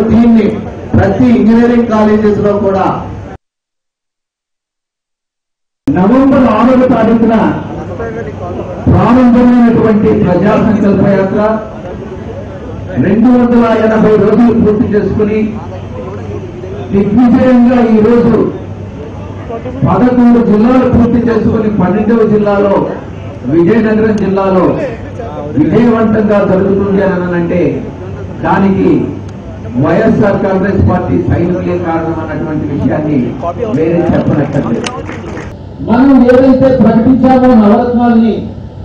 దీన్ని ప్రతి engineering colleges లో కూడా నవంబర్ 6వ తారీఖున ప్రారంభమైనటువంటి ప్రజా సంకల్ప యాత్ర 280 రోజులు పూర్తి చేసుకుని దిగ్విజయంగా ఈ రోజు 11 జిల్లాలు పూర్తి చేసుకుని 12వ జిల్లాలో విజయనగరం జిల్లాలో విజయవంతంగా జరుగుతుంది అనంటే దానికి వైఎస్ఆర్ కాంగ్రెస్ పార్టీ సైనికులే కారణం అన్నటువంటి విషయాన్ని వేరే చెప్పనక్కర్లేదు. మనం ఏదైతే ప్రకటించామో నవరత్నాలని,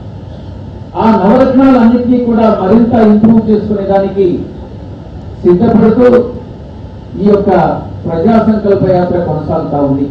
ఆ నవరత్నాలన్నింటినీ కూడా మరింత ఇంప్రూవ్ చేసుకునేదానికి సిద్ధపడుతూ ఈ యొక్క ప్రజా సంకల్ప యాత్ర కొనసాగుతా ఉంది.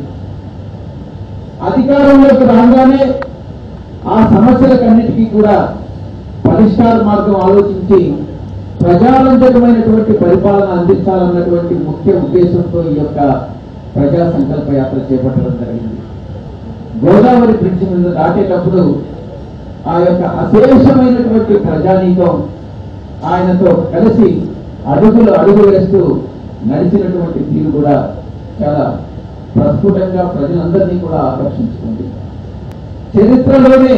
అధికారంలోకి రాగానే ఆ సమస్యలకన్నిటికీ కూడా పరిష్కార మార్గం ఆలోచించి ప్రజారంజకమైనటువంటి పరిపాలన అందించాలన్నటువంటి ముఖ్య ఉద్దేశంతో ఈ యొక్క ప్రజా సంకల్ప యాత్ర చేపట్టడం జరిగింది. గోదావరి బ్రిడ్జ్ మీద దాటేటప్పుడు ఆ యొక్క అశేషమైనటువంటి ప్రజానీకం ఆయనతో కలిసి అడుగు వేస్తూ నడిచినటువంటి తీరు కూడా చాలా ప్రస్ఫుటంగా ప్రజలందరినీ కూడా ఆకర్షించుకుంది. చరిత్రలోనే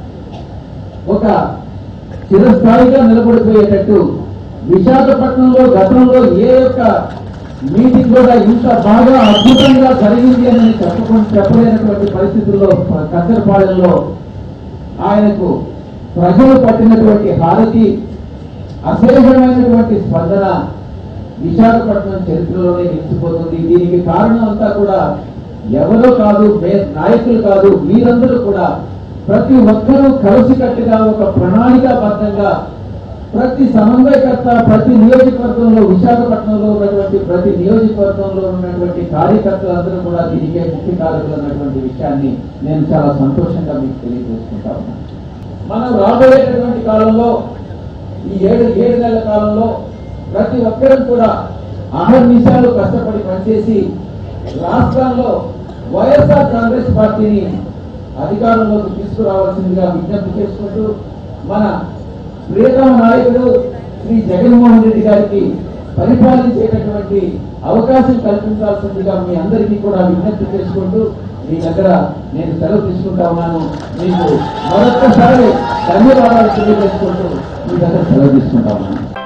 ఒక చిరస్థాయిగా నిలబడిపోయేటట్టు విశాఖపట్నంలో గతంలో ఏ యొక్క మీటింగ్ కూడా ఇంత బాగా అద్భుతంగా జరిగింది అని చెప్పలేనటువంటి పరిస్థితుల్లో కద్దరపాలెంలో ఆయనకు ప్రజలు పట్టినటువంటి హారతి, అశేషమైనటువంటి స్పందన విశాఖపట్నం చరిత్రలోనే నిలిచిపోతుంది. దీనికి కారణం అంతా కూడా ఎవరో కాదు, నాయకులు కాదు, మీరందరూ కూడా ప్రతి ఒక్కరూ కలిసికట్టుగా ఒక ప్రణాళికాబద్ధంగా ప్రతి సమన్వయకర్త ప్రతి నియోజకవర్గంలో, విశాఖపట్నంలో ఉన్నటువంటి ప్రతి నియోజకవర్గంలో ఉన్నటువంటి కార్యకర్తలందరూ కూడా దీనికే ముఖ్య కారకులు అన్నటువంటి విషయాన్ని నేను చాలా సంతోషంగా మీకు తెలియజేసుకుంటా ఉన్నాను. మనం రాబోయేటటువంటి కాలంలో ఈ 7 నెలల కాలంలో ప్రతి ఒక్కరూ కూడా అహర్నిశాలు కష్టపడి పనిచేసి రాష్ట్రంలో వైఎస్ఆర్ కాంగ్రెస్ పార్టీని అధికారంలోకి తీసుకురావాల్సిందిగా విజ్ఞప్తి చేసుకుంటూ మన ప్రియతమ నాయకుడు శ్రీ జగన్మోహన్ రెడ్డి గారికి పరిపాలించేటటువంటి అవకాశం కల్పించాల్సిందిగా మీ అందరికీ కూడా విజ్ఞప్తి చేసుకుంటూ మీ దగ్గర నేను సెలవు తీసుకుంటా ఉన్నాను. మీకు మరొక్కసారి ధన్యవాదాలు తెలియజేసుకుంటూ మీ దగ్గర సెలవు తీసుకుంటా ఉన్నాను.